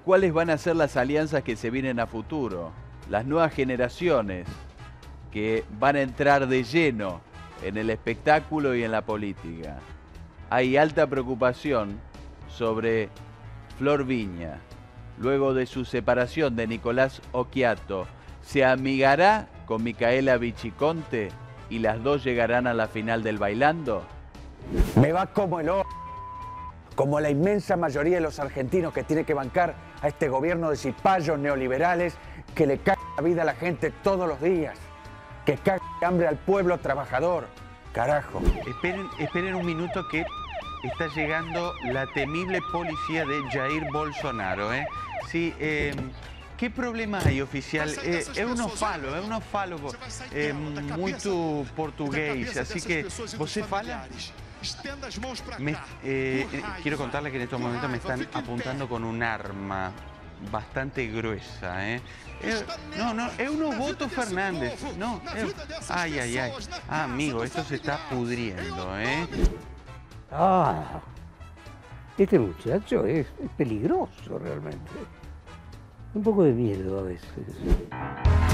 cuáles van a ser las alianzas que se vienen a futuro, las nuevas generaciones que van a entrar de lleno en el espectáculo y en la política. Hay alta preocupación sobre Flor Viña. Luego de su separación de Nicolás Occhiato, ¿se amigará con Micaela Vichiconte y las dos llegarán a la final del Bailando? Me va como el oro, como la inmensa mayoría de los argentinos que tiene que bancar a este gobierno de cipayos neoliberales que le caga la vida a la gente todos los días, que caga de hambre al pueblo trabajador. Carajo. Esperen un minuto que está llegando la temible policía de Jair Bolsonaro, ¿eh? Sí, ¿qué problema hay, oficial? É um falo muito português, así que você fala. Quiero contarle que en estos momentos me están apuntando con un arma bastante gruesa, ¿eh? No, es uno Voto Fernández. No, ay. Ah, amigo, esto se está pudriendo, ¿eh? Ah, este muchacho es peligroso realmente. Un poco de miedo a veces.